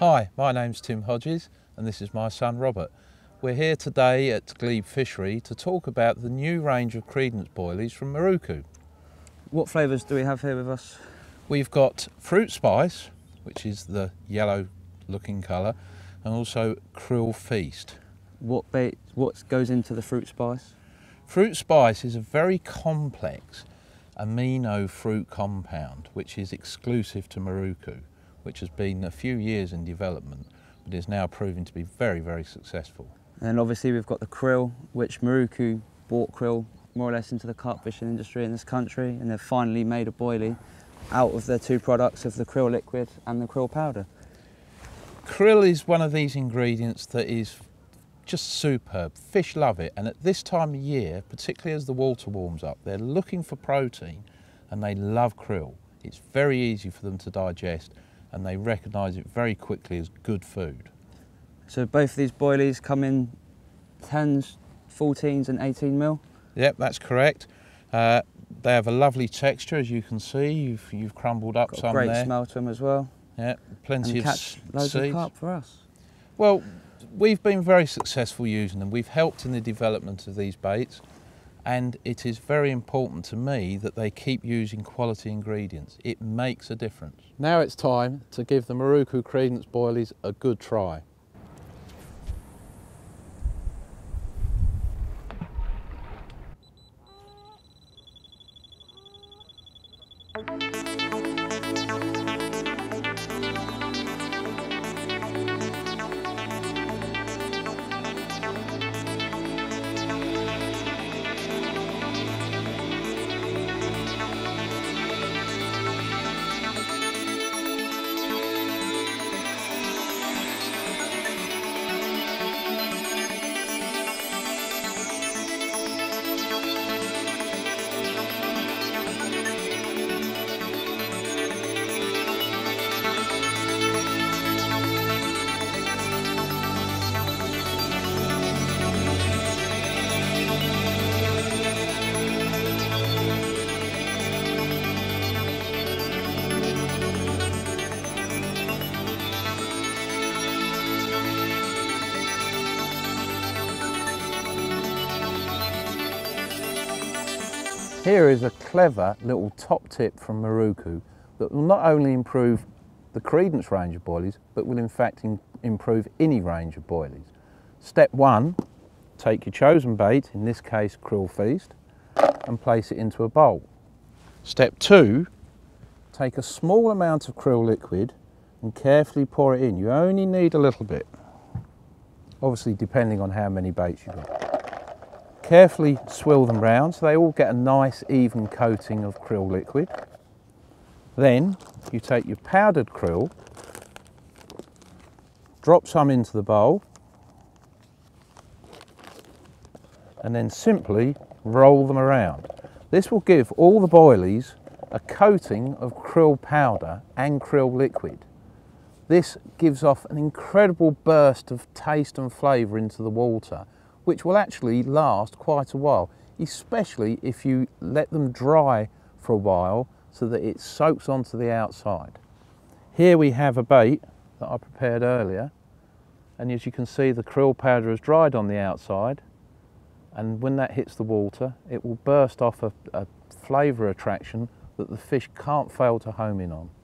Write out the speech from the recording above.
Hi, my name's Tim Hodges and this is my son Robert. We're here today at Glebe Fishery to talk about the new range of Credence Boilies from Marukyu'S. What flavours do we have here with us? We've got fruit spice, which is the yellow looking colour, and also krill feast. What goes into the fruit spice? Fruit spice is a very complex amino fruit compound which is exclusive to Marukyu'S, which has been a few years in development but is now proving to be very, very successful. And obviously we've got the krill, which Marukyu'S brought krill more or less into the carp fishing industry in this country, and they've finally made a boilie out of their two products of the krill liquid and the krill powder. Krill is one of these ingredients that is just superb. Fish love it, and at this time of year, particularly as the water warms up, they're looking for protein and they love krill. It's very easy for them to digest and they recognise it very quickly as good food. So both of these boilies come in 10s, 14s and 18 mil? Yep, that's correct. They have a lovely texture, as you can see. You've crumbled up got some great there. Smell to them as well. Yeah, plenty and of catch loads seeds. of carp for us. Well, we've been very successful using them. We've helped in the development of these baits, and it is very important to me that they keep using quality ingredients. It makes a difference. Now it's time to give the Marukyu'S Credence Boilies a good try. Here is a clever little top tip from Marukyu'S that will not only improve the Credence range of boilies, but will in fact improve any range of boilies. Step 1, take your chosen bait, in this case krill feast, and place it into a bowl. Step 2, take a small amount of krill liquid and carefully pour it in. You only need a little bit, obviously depending on how many baits you've got. Carefully swill them round so they all get a nice even coating of krill liquid. Then you take your powdered krill, drop some into the bowl, and then simply roll them around. This will give all the boilies a coating of krill powder and krill liquid. This gives off an incredible burst of taste and flavour into the water, which will actually last quite a while, especially if you let them dry for a while so that it soaks onto the outside. Here we have a bait that I prepared earlier, and as you can see the krill powder has dried on the outside, and when that hits the water it will burst off a flavour attraction that the fish can't fail to home in on.